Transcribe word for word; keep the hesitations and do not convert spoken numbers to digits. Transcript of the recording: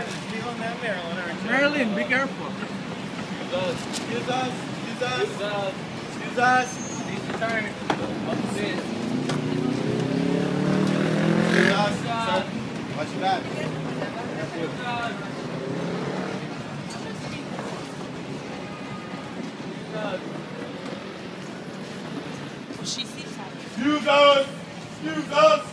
Stealing that Maryland, aren't you? Marilyn, be careful. Use us. Use us. Use us. Use us. Use us. Need to turn. Up the seat. Use us. Sir, watch your back. Use us. She sees that. Use us. Use us.